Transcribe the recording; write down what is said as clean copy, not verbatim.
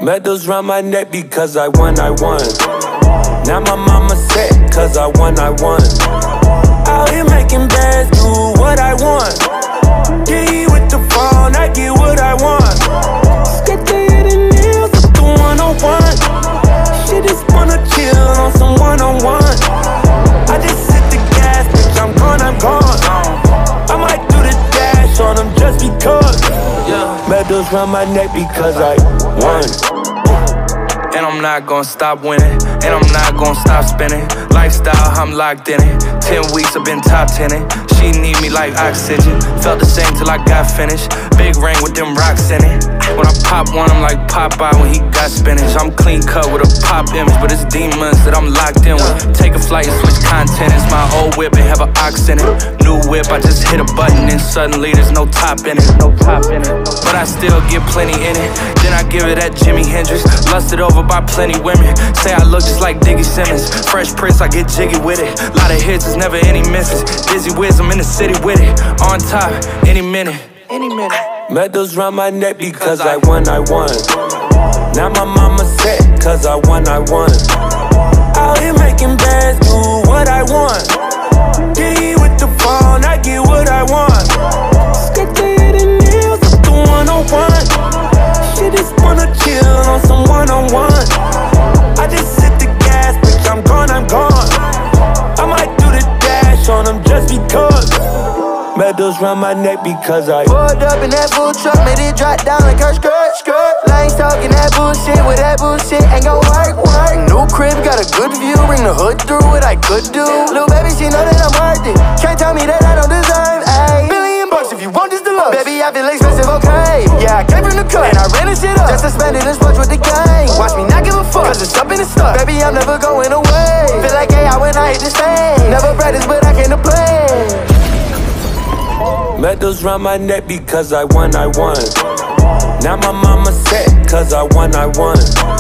Medals round my neck because I won. Now my mama set cause I won. Out here making bands, do what I want. Get with the phone, I get what I want. Skip the hit and nails with the 101. Shit is wanna chill on some one-on-one. I just hit the gas, bitch, I'm gone. I might do the dash on them just because. Medals round my neck because I won. And I'm not gonna stop winning, and I'm not gonna stop spinning. Lifestyle, I'm locked in it. 10 weeks, I've been top 10ing. She need me like oxygen. Felt the same till I got finished. Big ring with them rocks in it. When I pop one, I'm like Popeye when he got spinach. I'm clean cut with a pop image, but it's demons that I'm locked in with. Take a flight and switch content. It's my old whip and have an ox in it. New whip, I just hit a button and suddenly there's no top in it. But I still get plenty in it. Then I give it that Jimi Hendrix. Lusted over by plenty women. Say I look just like Diggy Simmons. Fresh Prince, I get jiggy with it. Lot of hits, there's never any misses. Dizzy Wiz, I'm in the city with it. On top, any minute. Medals round my neck because I won. Now my mama set cause I won. Out here making bands, do what I want. Get with the phone, I get what I want. Skip the hit and nails with the 101. Shit is wanna chill on some one-on-one. I just hit the gas, bitch, I'm gone. I might do the dash on them just because. Medals round my neck because I pulled up in that full truck, made it drop down like her skirt. Lanes talking that bullshit, with that bullshit ain't gon' work. New crib, got a good view, bring the hood through what I could do. Little baby, she know that I'm worth it. Can't tell me that I don't deserve $1 billion if you want this deluxe. Baby, I feel expensive, okay. Yeah, I came from the cut and I ran this shit up just to spend it and splurge with the gang. Watch me not give a fuck, cause it's up in the stuff. Baby, I'm never going away. Feel like AI when I hit the stage. Never practice, but I came to play. Medals round my neck because I won. Now my mama set cause I won.